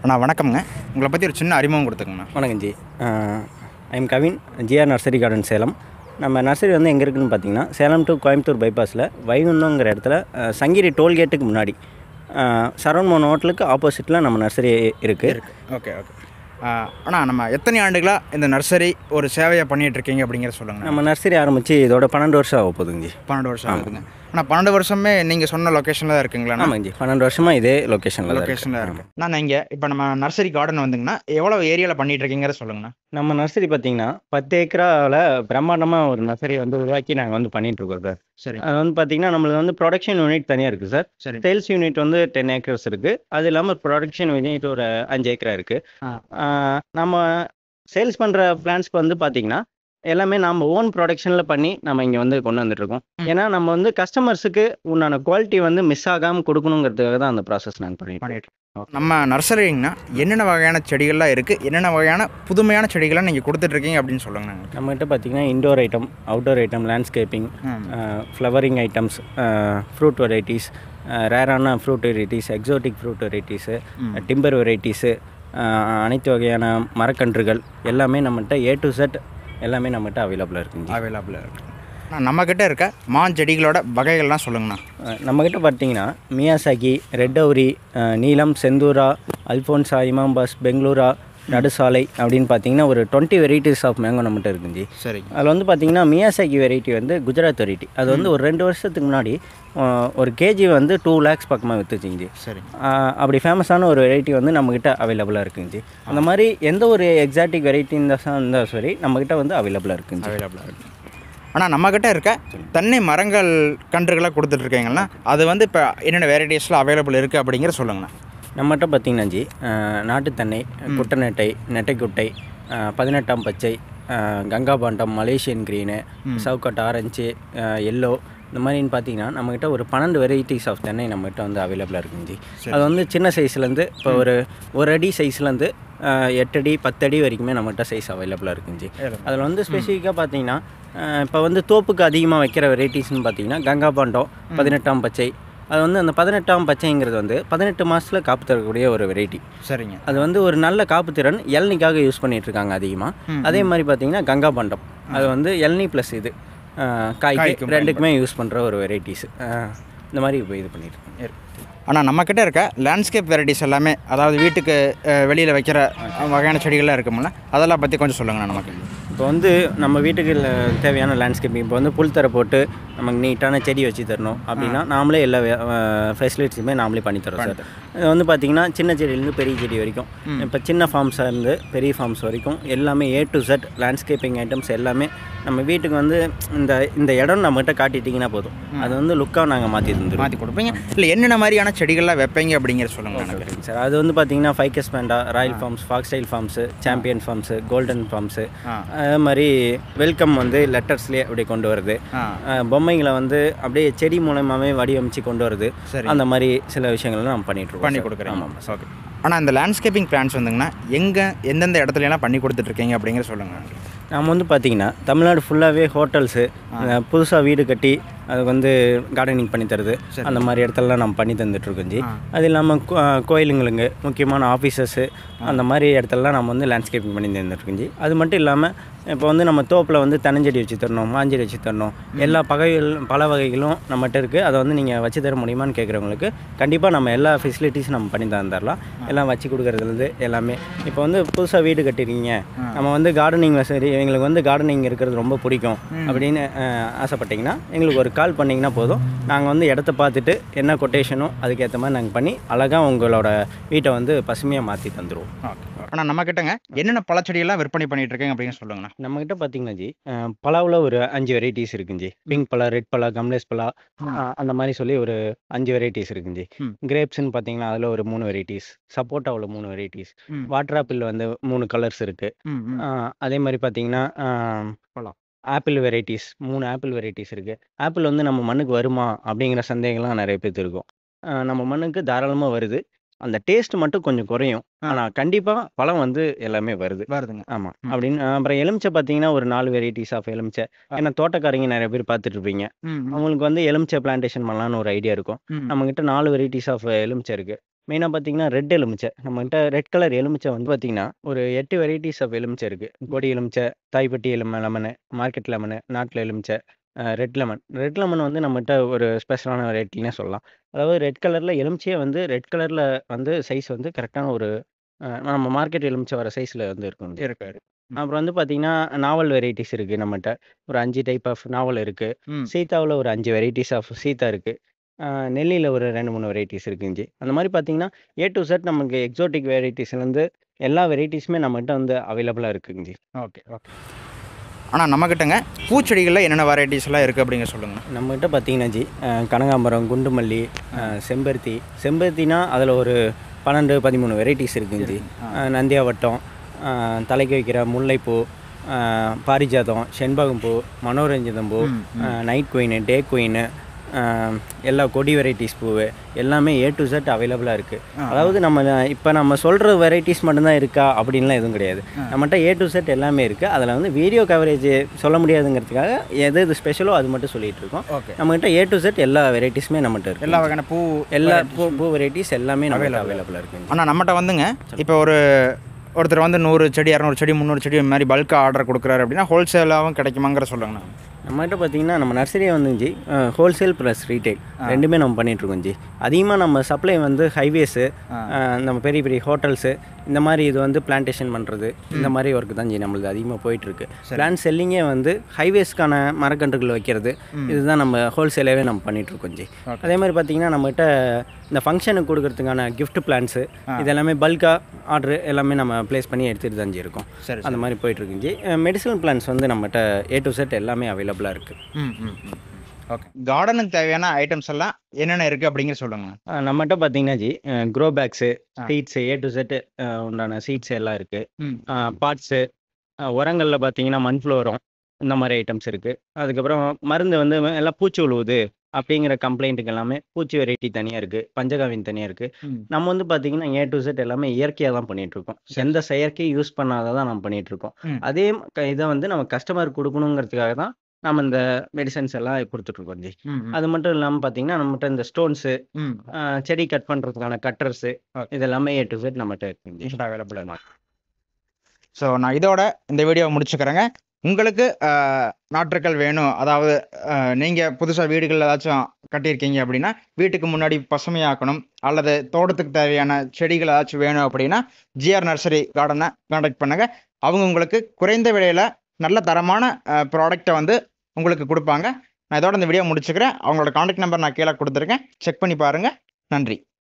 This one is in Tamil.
அண்ணா வணக்கம்ங்க. உங்களை பற்றி ஒரு சின்ன அறிமுகம் கொடுத்துக்கங்கண்ணா. வணக்கம் ஜி. I am Kavin, GR nursery garden Salem. நம்ம நர்சரி வந்து எங்கே இருக்குதுன்னு பார்த்தீங்கன்னா, சேலம் டு கோயம்புத்தூர் பைபாஸில் வைகுந்தங்கிற இடத்துல சங்கிரி டோல்கேட்டுக்கு முன்னாடி சரவண் மோகன் ஹோட்டலுக்கு ஆப்போசிட்டில் நம்ம நர்சரி இருக்குது. Okay okay. அண்ணா நம்ம எத்தனை ஆண்டுகளாக இந்த நர்சரி ஒரு சேவையை பண்ணிகிட்ருக்கீங்க அப்படிங்கிறத சொல்லுங்கள். நம்ம நர்சரி ஆரம்பித்து இதோட 12 வருஷம் ஆக போகுதுங்க ஜி. 12 வருஷம் ஆகுதுங்க. ஆனால் 12 வருஷமே நீங்கள் சொன்ன லொக்கேஷனில் தான் இருக்குங்களா? ஆமாங்க ஜி, 12 வருஷமாக இதே லொக்கேஷனில் இருக்குது. நான் இங்கே இப்போ நம்ம நர்சரி கார்டன் வந்துங்கன்னா எவ்வளோ ஏரியாவில் பண்ணிகிட்ருக்கீங்கிறத சொல்லுங்கண்ணா. நம்ம நர்சரி பார்த்தீங்கன்னா 10 ஏக்கராவில் பிரம்மாண்டமாக ஒரு நர்சரி வந்து உருவாக்கி நாங்கள் வந்து பண்ணிகிட்ருக்கோம் சார். சரி. அது வந்து பார்த்தீங்கன்னா நம்மளுக்கு வந்து ப்ரொடக்ஷன் யூனிட் தனியாக இருக்குது சார். சரி. சேல்ஸ் யூனிட் வந்து 10 ஏக்கர்ஸ் இருக்குது. அது இல்லாமல் ப்ரொடக்ஷன் யூனிட் ஒரு 5 ஏக்கரா இருக்குது. நம்ம சேல்ஸ் பண்ணுற பிளான்ஸ்க்கு வந்து பார்த்தீங்கன்னா எல்லாமே நம்ம ஓன் ப்ரொடக்ஷனில் பண்ணி நம்ம இங்கே வந்து கொண்டு வந்துட்டுருக்கோம். ஏன்னா நம்ம வந்து கஸ்டமர்ஸுக்கு உண்டான குவாலிட்டி வந்து மிஸ் ஆகாமல் கொடுக்கணுங்கிறதுக்காக தான் அந்த ப்ராசஸ் நாங்கள் பண்ணிட்டு நம்ம நர்சரிங்கன்னா என்னென்ன வகையான செடிகள்லாம் இருக்குது, என்னென்ன வகையான புதுமையான செடிகள்லாம் நீங்கள் கொடுத்துட்ருக்கீங்க அப்படின்னு சொல்லுங்க. நம்மகிட்ட பார்த்தீங்கன்னா indoor item, outdoor item, landscaping, flowering items, fruit varieties, ரேரான fruit varieties, exotic fruit varieties, timber varieties, அனைத்து வகையான மரக்கன்றுகள் எல்லாமே நம்மகிட்ட A to Z எல்லாமே நம்மகிட்ட அவைலபிளாக இருக்குது. நம்மக்கிட்ட இருக்க மாஞ்செடிகளோட வகைகள்லாம் சொல்லுங்கண்ணா. நம்மக்கிட்ட பார்த்தீங்கன்னா மியாசாகி, ரெட் அவுரி, நீலம், செந்தூரா, அல்ஃபோன்சா, இமாம்பாஸ், பெங்களூரா, நடுசாலை அப்படின்னு பார்த்தீங்கன்னா ஒரு 20 வெரைட்டிஸ் ஆஃப் மேங்கோ நம்மகிட்ட இருக்குங்க. சரி. அதில் வந்து பார்த்தீங்கன்னா மியாசாகி வெரைட்டி வந்து குஜராத் வெரைட்டி. அது வந்து ஒரு 2 வருஷத்துக்கு முன்னாடி ஒரு கேஜி வந்து 2 lakhs பக்கமாக விற்றுச்சிங்க. சரி. அப்படி ஃபேமஸான ஒரு வெரைட்டி வந்து நம்மக்கிட்ட அவைலபிளாக இருக்குங்க. அந்த மாதிரி எந்த ஒரு எக்ஸாட்டிக் வெரைட்டி இருந்தால் சரி நம்மக்கிட்ட வந்து அவைலபிளாக இருக்குது. ஆனால் நம்மக்கிட்ட இருக்க தென்னை மரங்கள் கன்றுகளாக கொடுத்துட்ருக்கீங்கன்னா அது வந்து இப்போ என்னென்ன வெரைட்டிஸில் அவைலபிள் இருக்குது அப்படிங்கிற சொல்லுங்கண்ணா. நம்மகிட்ட பார்த்திங்கன்னா ஜி, நாட்டுத்தென்னை, குட்டநெட்டை, நெட்டைக்குட்டை, 18ஆம் பச்சை, Gangabondam, Malaysian green, Chowghat orange, yellow, இந்த மாதிரின்னு பார்த்தீங்கன்னா நம்மக்கிட்ட ஒரு 12 வெரைட்டிஸ் ஆஃப் தென்னை நம்மகிட்ட வந்து அவைலபிளாக இருக்குங்க ஜி. அது வந்து சின்ன சைஸ்லேருந்து இப்போ ஒரு அடி சைஸ்லேருந்து 8 அடி 10 அடி வரைக்குமே நம்மகிட்ட சைஸ் அவைலபிளாக இருக்குங்க ஜி. அதில் வந்து ஸ்பெசிஃபிக்காக பார்த்தீங்கன்னா இப்போ வந்து தோப்புக்கு அதிகமாக வைக்கிற வெரைட்டிஸ்னு பார்த்தீங்கன்னா கங்காபாண்டம், 18ஆம் பச்சை. அது வந்து அந்த 18ஆம் பச்சைங்கிறது வந்து 18 மாதத்தில் காப்பு தரக்கூடிய ஒரு வெரைட்டி. சரிங்க. அது வந்து ஒரு நல்ல காப்பு திறன் இளநிக்காக யூஸ் பண்ணிகிட்ருக்காங்க அதிகமாக. அதே மாதிரி பார்த்தீங்கன்னா கங்காபாண்டம் அது வந்து இளநி ப்ளஸ் இது காய்க்கு ரெண்டுக்குமே யூஸ் பண்ணுற ஒரு வெரைட்டிஸு. இந்த மாதிரி இப்போ இது பண்ணிட்டுருக்கோம். ஆனால் நம்மக்கிட்ட இருக்க லேண்ட்ஸ்கேப் வெரைட்டிஸ் எல்லாமே, அதாவது வீட்டுக்கு வெளியில் வைக்கிற வகையான செடிகள்லாம் இருக்குமில்ல, அதெல்லாம் பற்றி கொஞ்சம் சொல்லுங்கண்ணா. நமக்கு இப்போ வந்து நம்ம வீட்டுக்கு தேவையான லேண்ட்ஸ்கேப்பிங், இப்போ வந்து புல் தர போட்டு நமக்கு நீட்டான செடி வச்சு தரணும் அப்படின்னா நாமளே எல்லா ஃபெசிலிட்டிஸுமே நாமளே பண்ணித்தரோம் சார். இது வந்து பார்த்திங்கன்னா சின்ன செடியிலேருந்து பெரிய செடி வரைக்கும், இப்போ சின்ன ஃபார்ம்ஸாக இருந்து பெரிய ஃபார்ம்ஸ் வரைக்கும் எல்லாமே A to Z landscaping items எல்லாமே நம்ம வீட்டுக்கு வந்து இந்த இடம் நம்மகிட்ட காட்டிட்டிங்கன்னா போதும், அது வந்து லுக்காக நாங்கள் மாற்றி கொடுப்பீங்க. இல்லை என்னென்ன மாதிரியான செடிகள்லாம் வைப்பீங்க அப்படிங்கிற சொல்லுங்கள் சார். அது வந்து பார்த்தீங்கன்னா ficus panda, royal palms, foxtail palms, champion palms, golden palms, அதே மாதிரி வெல்கம் வந்து லெட்டர்ஸ்லேயே அப்படி கொண்டு வருது. பொம்மைங்களை வந்து அப்படியே செடி மூலமாகவே வடிவமைச்சு கொண்டு வருது. அந்த மாதிரி சில விஷயங்கள்லாம் நம்ம பண்ணி கொடுக்குறோம். ஆமாம். ஓகே. ஆனால் இந்த லேண்ட்ஸ்கேப்பிங் பிளான்ஸ் வந்துங்கன்னா எந்தெந்த இடத்துலலாம் பண்ணி கொடுத்துட்ருக்கீங்க அப்படிங்கிற சொல்லுங்கள். நம்ம வந்து பார்த்திங்கன்னா தமிழ்நாடு ஃபுல்லாகவே ஹோட்டல்ஸு, புதுசாக வீடு கட்டி அதுக்கு வந்து கார்டனிங் பண்ணி தருது, அந்த மாதிரி இடத்துலலாம் நம்ம பண்ணி தந்துட்டுருக்கோம் ஜி. அது இல்லாமல் கோயிலுங்களுக்கு முக்கியமான ஆஃபீஸஸ்ஸு அந்த மாதிரி இடத்துலலாம் நம்ம வந்து லேண்ட்ஸ்கேப்பிங் பண்ணி தந்துட்டுருக்கோம் ஜி. அது மட்டும் இல்லாமல் இப்போ வந்து நம்ம தோப்பில் வந்து தென்னஞ்செடி வச்சு தரணும், மாஞ்செடி வச்சு தரணும், எல்லா பல வகைகளும் நம்மகிட்ட இருக்குது. அதை வந்து நீங்கள் வச்சு தர முடியுமான்னு கேட்குறவங்களுக்கு கண்டிப்பாக நம்ம எல்லா ஃபெசிலிட்டிஸும் நம்ம பண்ணி தந்துடலாம். எல்லாம் வச்சு கொடுக்குறதுலேருந்து எல்லாமே. இப்போ வந்து புதுசாக வீடு கட்டிருக்கீங்க, நம்ம வந்து கார்டனிங் வசதி, எங்களுக்கு வந்து கார்டனிங் இருக்கிறது ரொம்ப பிடிக்கும் அப்படின்னு ஆசைப்பட்டிங்கன்னா எங்களுக்கு ஒரு கால் பண்ணிங்கன்னா போதும். நாங்கள் வந்து இடத்த பார்த்துட்டு என்ன கொட்டேஷனோ அதுக்கேற்ற மாதிரி நாங்கள் பண்ணி அழகாக உங்களோட வீட்டை வந்து பசுமையாக மாற்றி தந்துடுவோம். ஆனால் நம்மக்கிட்டங்க என்னென்ன பழச்செடியெல்லாம் விற்பனை பண்ணிகிட்டு இருக்கேங்க அப்படின்னு சொல்லுங்கண்ணா. நம்மக்கிட்ட பார்த்தீங்கன்னா ஜி, பலாவில் ஒரு 5 வெரைட்டிஸ் இருக்குங்க ஜி. பிங்க் பலா, ரெட் பலா, கம்லேஸ் பலா, அந்த மாதிரி சொல்லி ஒரு 5 வெரைட்டிஸ் இருக்குங்க ஜி. கிரேப்ஸ்ன்னு பார்த்தீங்கன்னா அதில் ஒரு 3 வெரைட்டிஸ், சப்போட்டாவில் 3 வெரைட்டிஸ், வாட்டர் ஆப்பிள் வந்து 3 கலர்ஸ் இருக்குது. அதே மாதிரி பார்த்தீங்கன்னா ஆப்பிள் வெரைட்டிஸ் 3 ஆப்பிள் வெரைட்டிஸ் இருக்குது. ஆப்பிள் வந்து நம்ம மண்ணுக்கு வருமா அப்படிங்கிற சந்தேகம்லாம் நிறைய பேருக்கு இருக்கும். நம்ம மண்ணுக்கு தாராளமாக வருது. அந்த டேஸ்ட் மட்டும் கொஞ்சம் குறையும். ஆனால் கண்டிப்பாக பழம் வந்து எல்லாமே வருதுங்க. ஆமாம். அப்படின்னு அப்புறம் எலுமிச்சை பார்த்தீங்கன்னா ஒரு 4 வெரைட்டிஸ் ஆஃப் எலுமிச்சை. ஏன்னா தோட்டக்காரங்க நிறைய பேர் பார்த்துட்டு இருப்பீங்க, அவங்களுக்கு வந்து எலுமிச்சை பிளான்டேஷன் பண்ணலான்னு ஒரு ஐடியா இருக்கும். நம்மக்கிட்ட 4 வெரைட்டிஸ் ஆஃப் எலுமிச்சை இருக்குது. மெயினாக பார்த்தீங்கன்னா, ரெட் எலுமிச்சை. நம்மகிட்ட ரெட் கலர் எலுமிச்சை வந்து பார்த்தீங்கன்னா, ஒரு 8 வெரைட்டிஸ் ஆஃப் எலுமிச்சை இருக்கு. கொடி எலுமிச்சை, தாய்பட்டி லெமனு, மார்க்கெட் லெமனு, நாட்டு எலுமிச்சை, ரெட் லெமன். ரெட் லெமன் வந்து நம்மகிட்ட ஒரு ஸ்பெஷலான வெரைட்டின்னே சொல்லலாம். அதாவது ரெட் கலர்ல எலுமிச்சையே வந்து ரெட் கலர்ல வந்து சைஸ் வந்து கரெக்ட்டான ஒரு நம்ம மார்க்கெட் எலுமிச்சை வர சைஸ்ல வந்து இருக்கும். இருக்காரு. அப்புறம் வந்து பார்த்தீங்கன்னா, நாவல் வெரைட்டிஸ் இருக்கு நம்மட்ட. ஒரு 5 டைப் ஆஃப் நாவல் இருக்கு. ம். சீத்தாவுல ஒரு 5 வெரைட்டிஸ் ஆஃப் சீத்தா இருக்கு. நெல்லியில ஒரு 2, 3 வெரைட்டிஸ் இருக்குங்க ஜி. அந்த மாரி பார்த்தீங்கன்னா, ஏ டூ இசட் நமக்கு எக்ஸோடிக் வெரைட்டிஸ்லேருந்து எல்லா வெரைட்டிஸுமே நம்மகிட்ட வந்து அவைலபிளா இருக்குங்க ஜி. Okay, okay. ஆனா நம்மகிட்டங்க பூச்செடிகள்ல என்னென்ன வெரைட்டிஸ்லாம் இருக்கு அப்படிங்க சொல்லுங்க. நம்மகிட்ட பார்த்தீங்கன்னா ஜி, கனகாம்பரம், குண்டு மல்லி, செம்பருத்தி. செம்பருத்தினா அதில ஒரு 12, 13 வெரைட்டிஸ் இருக்குங்க ஜி. நந்தியாவட்டம், தலைக்கு வைக்கிற முல்லைப்பூ, பாரிஜாதம், செண்பகம் பூ, மனோரஞ்சிதம் பூ, நைட் குயினு, டே குயினு, எல்லா கொடி வெரைட்டிஸ் பூவு எல்லாமே ஏ டு இசட் அவைலபிளாக இருக்குது. அதாவது இப்போ நம்ம சொல்கிற வெரைட்டிஸ் மட்டும்தான் இருக்கா அப்படின்லாம் எதுவும் கிடையாது. நம்மகிட்ட ஏ டு இசட் எல்லாமே இருக்குது. அதில் வந்து வீடியோ கவரேஜ் சொல்ல முடியாதுங்கிறதுக்காக எது எது ஸ்பெஷலோ அது மட்டும் சொல்லிகிட்டு இருக்கோம். நம்மகிட்ட ஏ டு இசட் எல்லா வெரைட்டிஸுமே நம்மகிட்ட இருக்குது. எல்லா வகையான எல்லா பூ வெரைட்டிஸ் எல்லாமே நம்மகிட்ட அவைலபிளாக இருக்குது. ஆனால் நம்மகிட்ட வந்துங்க இப்போ ஒருத்தர் வந்து 100 செடி 200 செடி 300 செடி இந்த மாதிரி பல்காக ஆர்டர் கொடுக்குறாரு அப்படின்னா ஹோல்சேலாகவும் கிடைக்குமாங்கிற சொல்லுங்கண்ணா. நம்மகிட்ட பார்த்தீங்கன்னா நம்ம நர்சரியை வந்து ஜி ஹோல்சேல் ப்ளஸ் ரீட்டைல் ரெண்டுமே நம்ம பண்ணிகிட்ருக்கோம் ஜி. அதிகமாக நம்ம சப்ளை வந்து ஹைவேஸு, நம்ம பெரிய பெரிய ஹோட்டல்ஸு, இந்த மாதிரி இது வந்து பிளான்டேஷன் பண்ணுறது, இந்த மாதிரி ஒர்க்கு தான் ஜி நம்மளுக்கு அதிகமாக போயிட்டுருக்கு. பிளான் செல்லிங்கே வந்து ஹைவேஸ்க்கான மரக்கன்றுகள் வைக்கிறது, இதுதான் நம்ம ஹோல்சேலாகவே நம்ம பண்ணிகிட்ருக்கோம் ஜி. அதே மாதிரி பார்த்தீங்கன்னா நம்மகிட்ட இந்த ஃபங்க்ஷனுக்கு கொடுக்கறதுக்கான கிஃப்ட் பிளான்ஸு இது எல்லாமே பல்காக ஆர்டரு எல்லாமே நம்ம ப்ளேஸ் பண்ணி எடுத்துகிட்டு தான் ஜி இருக்கோம். அந்த மாதிரி போயிட்டுருக்குங்க ஜி. மெடிசனல் பிளான்ஸ் வந்து நம்மகிட்ட ஏ டு செட் எல்லாமே அவைலபிளாக இருக்குது. ஓகே. கார்டனுக்கு தேவையான ஐட்டம்ஸ் எல்லாம் என்னென்ன இருக்குது அப்படிங்கிற சொல்லுங்க. நம்மகிட்ட பார்த்தீங்கன்னா ஜி grow bags, seeds, A to Z உண்டான சீட்ஸ் எல்லாம் இருக்குது. பாட்ஸு, உரங்களில் பார்த்தீங்கன்னா மண்ஃப்ளோரம், இந்த மாதிரி ஐட்டம்ஸ் இருக்குது. அதுக்கப்புறம் மருந்து வந்து எல்லாம் பூச்சி உழுவுது அப்படிங்கிற கம்ப்ளைண்ட்டுக்கு எல்லாமே பூச்சி வெரைட்டி தனியாக இருக்குது, பஞ்சகாவின் தனியாக இருக்குது. நம்ம வந்து பார்த்தீங்கன்னா ஏ டு செட் எல்லாமே இயற்கையாக தான் பண்ணிகிட்ருக்கோம். எந்த செயற்கையும் யூஸ் பண்ணாதான் நம்ம பண்ணிகிட்ருக்கோம். அதே இதை வந்து நம்ம கஸ்டமர் கொடுக்கணுங்கிறதுக்காக தான் நம்ம இந்த மெடிசன்ஸ் எல்லாம் கொடுத்துட்ருக்கோம் ஜி. அது மட்டும் இல்லாமல் பார்த்தீங்கன்னா நம்மகிட்ட இந்த ஸ்டோன்ஸு, செடி கட் பண்ணுறதுக்கான கட்டர்ஸு, இது எல்லாமே ஏ டு செட் நம்மகிட்ட இருக்குங்க அவைலபிளாக. ஸோ நான் இதோட இந்த வீடியோவை முடிச்சுக்கிறேங்க. உங்களுக்கு நாற்றுக்கள் வேணும், அதாவது நீங்கள் புதுசாக வீடுகள் ஏதாச்சும் கட்டியிருக்கீங்க அப்படின்னா வீட்டுக்கு முன்னாடி பசுமையாக்கணும் அல்லது தோட்டத்துக்கு தேவையான செடிகள் ஏதாச்சும் வேணும் அப்படின்னா ஜிஆர் நர்சரி கார்டனை கான்டாக்ட் பண்ணுங்கள். அவங்க உங்களுக்கு குறைந்த விலையில் நல்ல தரமான ப்ராடக்டை வந்து உங்களுக்கு கொடுப்பாங்க. நான் இதோட இந்த வீடியோ முடிச்சுக்கிறேன். அவங்களோட கான்டாக்ட் நம்பர் நான் கீழே கொடுத்துருக்கேன், செக் பண்ணி பாருங்கள். நன்றி.